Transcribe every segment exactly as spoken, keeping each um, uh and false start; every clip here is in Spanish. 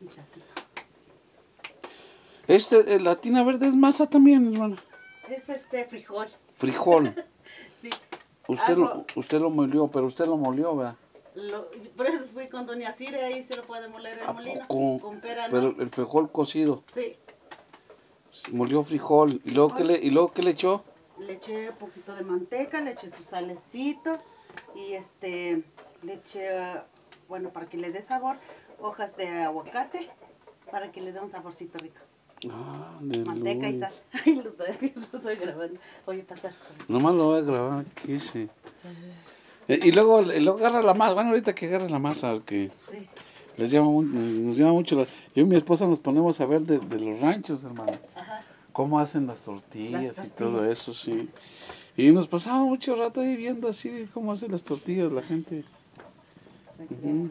Este, la tina verde es masa también, hermana. Es este frijol. Frijol. Sí. Usted lo, usted lo molió, pero usted lo molió, ¿verdad? Lo, por eso fui con doña Cire, ahí se lo puede moler el molino. Con, con pera, ¿no? Pero el frijol cocido. Sí. Molió frijol. ¿Y luego, ¿qué le, ¿Y luego qué le echó? Le eché un poquito de manteca, le eché su salecito y este, le eché, bueno, para que le dé sabor, hojas de aguacate, para que le dé un saborcito rico. Ah, manteca y sal. Ay, lo estoy, lo estoy grabando. Voy a pasar. Nomás lo voy a grabar aquí, sí. Y, y luego, y luego agarra la masa. Bueno, ahorita que agarra la masa, que sí. les llama, nos llama mucho. La, yo y mi esposa nos ponemos a ver de, de los ranchos, hermano. Ajá. Cómo hacen las tortillas, las tortillas y todo eso, sí. Y nos pasamos mucho rato ahí viendo así cómo hacen las tortillas la gente. Uh-huh.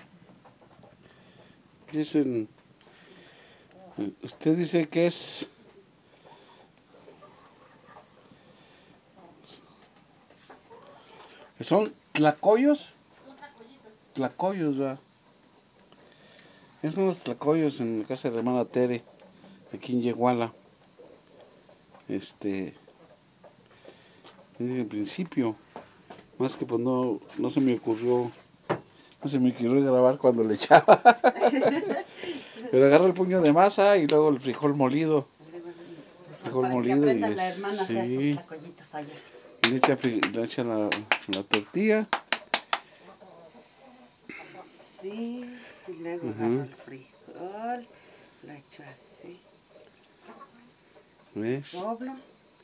Dicen, usted dice que es... ¿Son tlacoyos? Son tlacoyitos. Tlacoyos, ¿verdad? Es unos tlacoyos en la casa de la hermana Tere, aquí en Yeguala. Este... En principio, más que pues no, no se me ocurrió, no se me ocurrió grabar cuando le echaba. Pero agarra el puño de masa y luego el frijol molido. Frijol Para molido que y es, la hermana sí. Y le echa, le echa la, la tortilla. Sí, y luego uh-huh. agarra el frijol, lo echo así. ¿Ves? Doblo.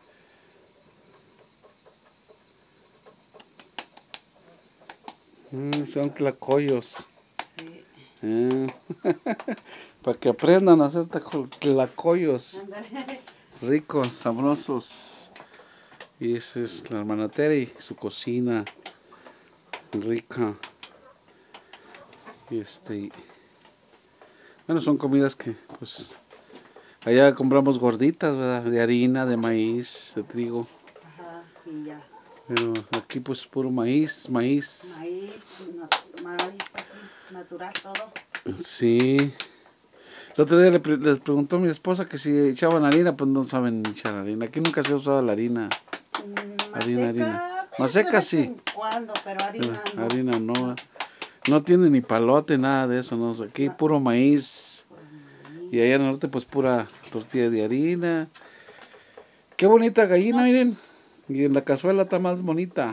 Mm, son tlacoyos. Sí. Eh. Para que aprendan a hacer tlacoyos. Ricos, sabrosos. Y esa es la hermana Tere y su cocina rica. Y este. Bueno, son comidas que, pues. Allá compramos gorditas, ¿verdad? De harina, de maíz, de trigo. Ajá, y ya. Pero aquí pues puro maíz, maíz. Maíz, maíz así, natural todo. Sí. El otro día le pre les preguntó a mi esposa que si echaban harina, pues no saben echar harina. Aquí nunca se ha usado la harina. Mm, harina, maseca, harina. Maseca sí. En cuando, pero harina pero, no. Harina no. No. No tiene ni palote, nada de eso, no. Aquí no. Puro maíz. Maíz. Y allá en el norte pues pura tortilla de harina. Qué bonita gallina, no. Miren. Y en la cazuela está más bonita.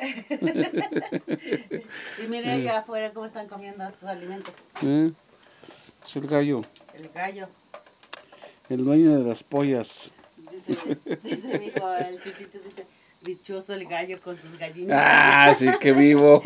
Y mire allá afuera cómo están comiendo su alimento. ¿Eh? Es el gallo. El gallo. El dueño de las pollas. Dice, dice mi hijo, el Chuchito dice, dichoso el gallo con sus gallinas. Ah, sí, qué vivo.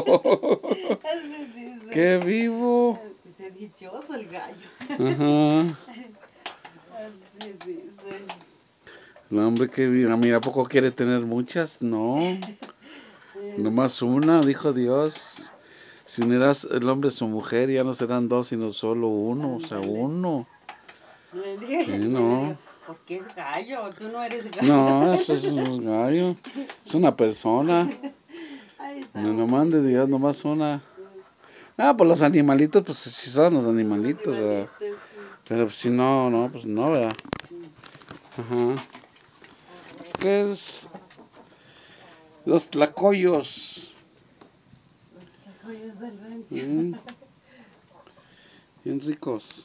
Qué vivo. Dice, dichoso el gallo. Ajá. Así dice. No, hombre, que mira, ¿a poco quiere tener muchas? No, nomás una, dijo Dios. Si unirás el hombre a su mujer, ya no serán dos, sino solo uno, o sea, uno. Sí, no. ¿Por qué es gallo? Tú no eres gallo. No, eso es un gallo. Es una persona. No, nomás de Dios, nomás una. Ah, pues los animalitos, pues si son los animalitos, ¿verdad? Pero si no, no, pues no, ¿verdad? Ajá. ¿Qué es? Los tlacoyos. Los tlacoyos del rancho. Mm. Bien ricos.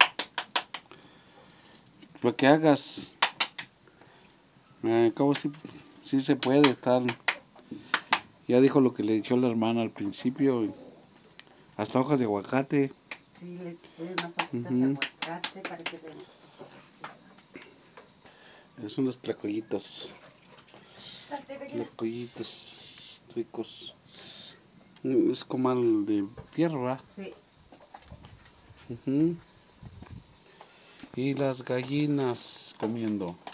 Para que hagas. Eh, ¿Cómo si, si se puede estar? Ya dijo lo que le echó la hermana al principio. Hasta hojas de aguacate. Sí, le eché unas hojitas uh-huh. de aguacate para que den. Esos son los tlacoyitos. Tlacoyitos ricos. Es como el de fierro, ¿verdad? Sí. Uh-huh. Y las gallinas comiendo.